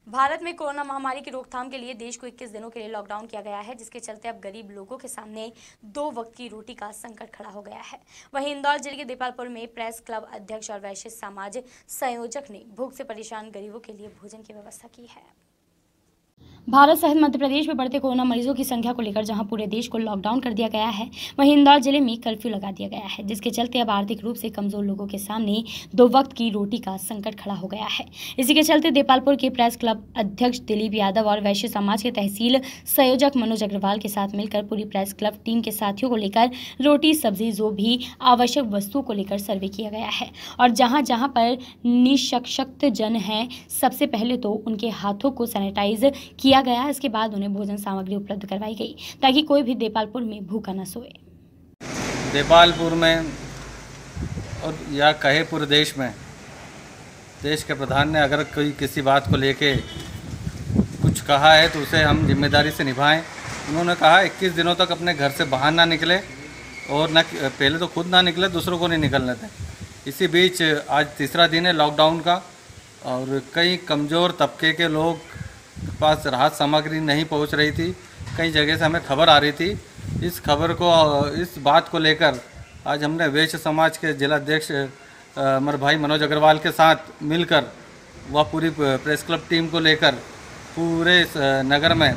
भारत में कोरोना महामारी की रोकथाम के लिए देश को 21 दिनों के लिए लॉकडाउन किया गया है, जिसके चलते अब गरीब लोगों के सामने 2 वक्त की रोटी का संकट खड़ा हो गया है। वहीं इंदौर जिले के देपालपुर में प्रेस क्लब अध्यक्ष और वैश्य समाज संयोजक ने भूख से परेशान गरीबों के लिए भोजन की व्यवस्था की है। भारत सहित मध्य प्रदेश में बढ़ते कोरोना मरीजों की संख्या को लेकर जहां पूरे देश को लॉकडाउन कर दिया गया है, वहीं इंदौर जिले में कर्फ्यू लगा दिया गया है, जिसके चलते अब आर्थिक रूप से कमजोर लोगों के सामने 2 वक्त की रोटी का संकट खड़ा हो गया है। इसी के चलते देपालपुर के प्रेस क्लब अध्यक्ष दिलीप यादव और वैश्य समाज के तहसील संयोजक मनोज अग्रवाल के साथ मिलकर पूरी प्रेस क्लब टीम के साथियों को लेकर रोटी, सब्जी, जो भी आवश्यक वस्तुओं को लेकर सर्वे किया गया है और जहाँ जहाँ पर निःशक्त जन है, सबसे पहले तो उनके हाथों को सैनिटाइज किया गया। इसके बाद उन्हें भोजन सामग्री उपलब्ध करवाई गई ताकि कोई भी देपालपुर में भूखा न सोए। देपालपुर में और या कहे पूरे देश में देश के प्रधान ने अगर कोई किसी बात को लेके कुछ कहा है तो उसे हम जिम्मेदारी से निभाएं। उन्होंने कहा 21 दिनों तक अपने घर से बाहर ना निकले और न पहले तो खुद ना निकले, दूसरों को नहीं निकलने दें। इसी बीच आज तीसरा दिन है लॉकडाउन का और कई कमज़ोर तबके के लोग पास राहत सामग्री नहीं पहुंच रही थी। कई जगह से हमें खबर आ रही थी। इस बात को लेकर आज हमने वैश्य समाज के जिलाध्यक्ष मेरे भाई मनोज अग्रवाल के साथ मिलकर वह पूरी प्रेस क्लब टीम को लेकर पूरे नगर में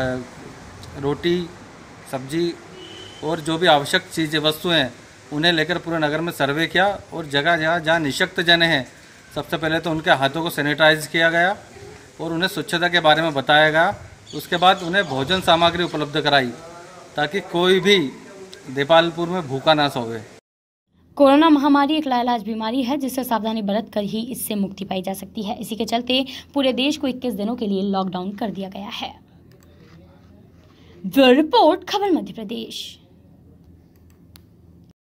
रोटी, सब्जी और जो भी आवश्यक चीज़ें वस्तुएं हैं उन्हें लेकर पूरे नगर में सर्वे किया और जगह जहाँ निःशक्त जन हैं सबसे पहले तो उनके हाथों को सैनिटाइज किया गया और उन्हें स्वच्छता के बारे में बताया गया। उसके बाद उन्हें भोजन सामग्री उपलब्ध कराई ताकि कोई भी देपालपुर में भूखा ना सोवे। कोरोना महामारी एक लाइलाज बीमारी है जिससे सावधानी बरत कर ही इससे मुक्ति पाई जा सकती है। इसी के चलते पूरे देश को 21 दिनों के लिए लॉकडाउन कर दिया गया है। ब्यूरो रिपोर्ट, खबर मध्य प्रदेश।